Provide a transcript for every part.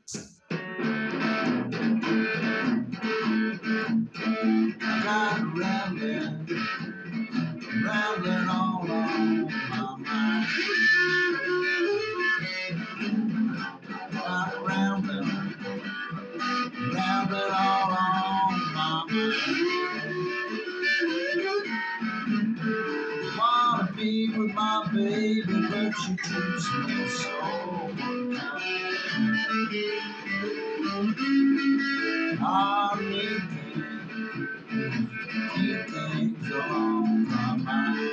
I got rambling all on my mind. Got rambling all on my mind. Wanna be with my baby, but she treats me so unkind. I need things on my mind.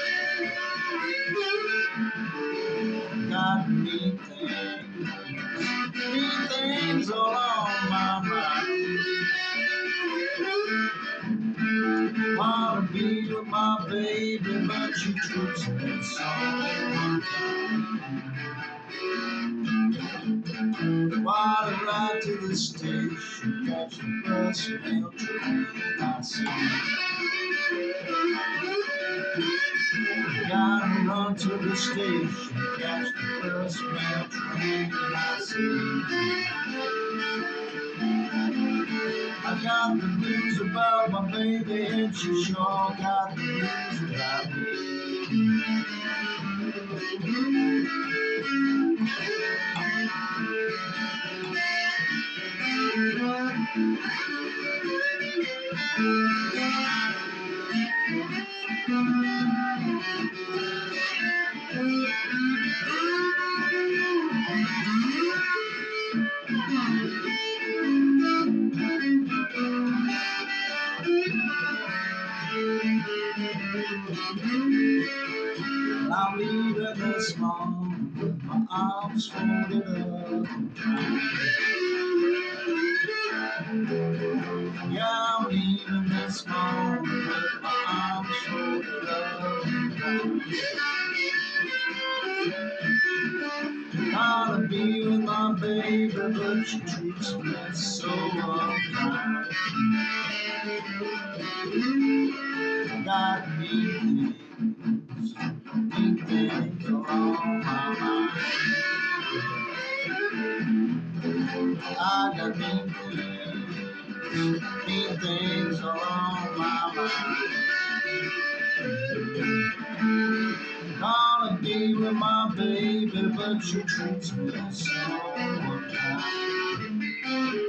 Got me things all on my mind. Wanna be with my baby, but she treats me so unkind. While I ride to the station, catch the bus, mail train, I see. Gotta run to the station, catch the bus, mail train, I see. I got the news about my baby, and she sure got the news about me. I'm leaving this morning with my arms folded up. Yeah, I'm leaving this morning with my arms folded up. Gotta be with my baby, but she treats me so unkind. Got me things on my mind. I got me things on my mind. Gonna be with my baby, but she treats me so unkind.